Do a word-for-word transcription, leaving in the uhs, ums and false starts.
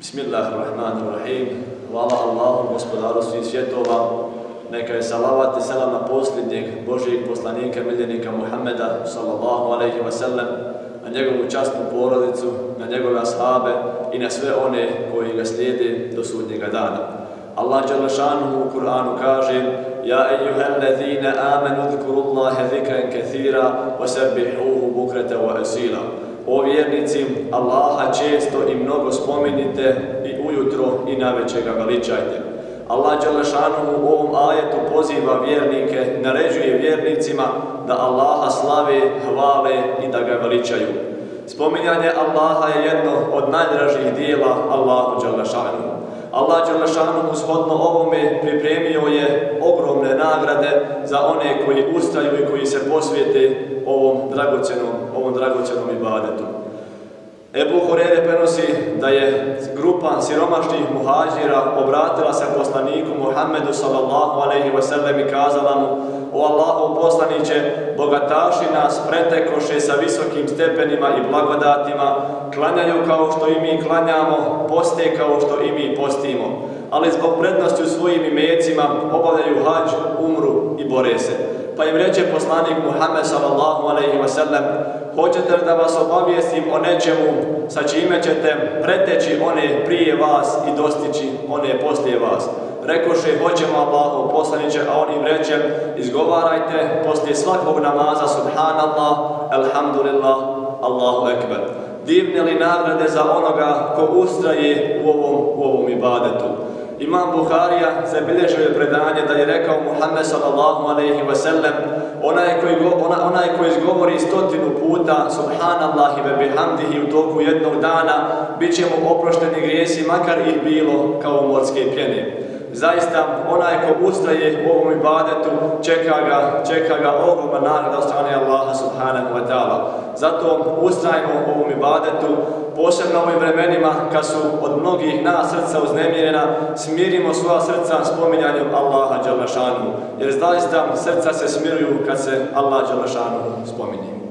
Bismillahirrahmanirrahim. Hvala Allahu, gospodaru svih svjetova. Neka je salavat i selam na posljednjeg Božijeg poslanika, miljenika Muhammeda sallallahu alejhi ve sellem, na njegovu časnu porodicu, na njegove ashabe i na sve one koji ga slijede do sudnjega dana. Allah dželle šanuhu u Kur'anu kaže: Ja ejuhellezine amenu zkurullaha zikran kathira wa sabbihuhu bukratan wa asila. O vjernici, Allaha često i mnogo spominjite i ujutro i navečer ga veličajte. Allah dželle šanuhu u ovom ajetu poziva vjernike, naređuje vjernicima da Allaha slave, hvale i da ga veličaju. Spominjanje Allaha je jedno od najdražih dijela Allahu dželle šanuhu. Allah dželle šanuhu shodno ovome pripremio je ogromne nagrade za one koji ustaju i koji se posvijete ovom dragocjenom, ovom dragocjenom ibadetu. Ebu Hurere prenosi da je grupa siromašnih muhađira obratila se poslaniku Muhammedu sallallahu alejhi ve sellem i kazala mu: O Allahov poslaniće, bogataši nas pretekoše sa visokim stepenima i blagodatima, klanjaju kao što i mi klanjamo, poste kao što i mi postimo, ali zbog prednosti u svojim imecima obavljaju hadž, umru i bore se. Pa im reče poslanik Muhammed sallallahu alejhi ve sellem: Hoćete li da vas obavijestim o nečemu sa čime ćete preteći one prije vas i dostići one poslije vas? Rekoše: Hoćemo, Allahov poslaniće, a on im reče: Izgovarajte poslije svakog namaza subhanallah, elhamdulillah, Allahu ekber. Divne li nagrade za onoga ko ustraje u ovom, u ovom ibadetu. Imam Buharija zabilježio je predanje da je rekao Muhammed sallallahu alejhi ve sellem: Onaj koji, ona, onaj koji izgovori stotinu puta subhanallahi ve bihamdihi u toku jednog dana, bit će mu oprošteni grijesi, makar ih bilo kao morske pjene. Zaista, onaj ko ustraje u ovom ibadetu, čeka ga, čeka ga ogromna nagrada od strane Allaha subhanahu wa ta'ala. Zato ustrajmo u ovom ibadetu, posebno u ovim vremenima kad su od mnogih nas srca uznemirena, smirimo svoja srca spominjanjem Allaha dželle šanuhu, jer zaista srca se smiruju kad se Allah dželle šanuhu spominje.